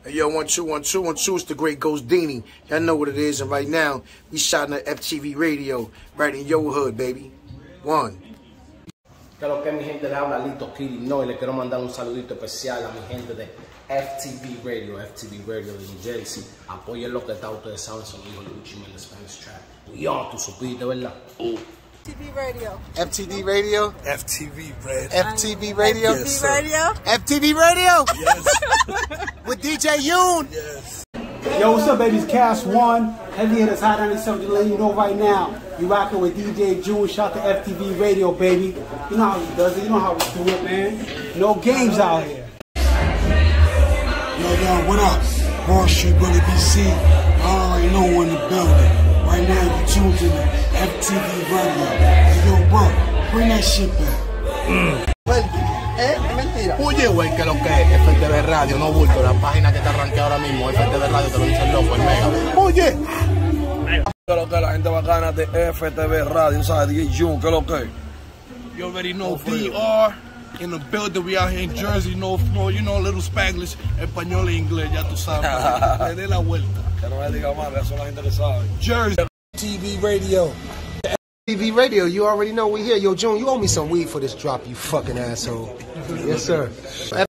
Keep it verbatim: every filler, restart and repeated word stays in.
Hey, yo, one, two, one, two, one, two, it's the great Ghost Dini. Y'all know what it is, and right now, we shouting at F T V Radio, right in your hood, baby. One. Que lo que mi gente, le habla Lito Kitty No, y le quiero mandar un saludito especial a mi gente de F T V Radio, F T V Radio de New Jersey. Apoyen lo que está, ustedes saben, son hijos de Gucci Mane, Spanish Trap. Yo, tú supiste, ¿verdad? Uh. F T V Radio. F T V Radio. F T V Radio. F T V Radio. F T V Radio. F T V Radio. Yes. With D J Yoon. Yes. Yo, what's up, babies? Cast One. Heavy hitters, hot ninety-seven. To let you know right now, you rocking with D J June. Shout to F T V Radio, baby. You know how he does it. You know how we do it, man. No games out here. Yo, yo, what up? Wall Street, Bully B C. I already know in the building. Right now, you tuned to the F T V Radio. Hey, yo, bro, bring that shit back. Mm. ¿Eh? Es mentira. Oye, güey, que lo que es F T V Radio, no bulto, la página que te arranqué ahora mismo, F T V Radio, te lo dice el loco, el mega. Oye. Que lo que la gente bacana de F T V Radio, ¿sabes? D J June, que lo que. You already know D R in the building, we out here in Jersey, no, no, you know, little Spanglish, español e inglés, ya tú sabes. Le dé la vuelta. Que no me diga más, eso es la gente que sabe. Jersey. F T V Radio. F T V Radio, you already know we here. Yo, June, you owe me some weed for this drop, you fucking asshole. Yes, sir.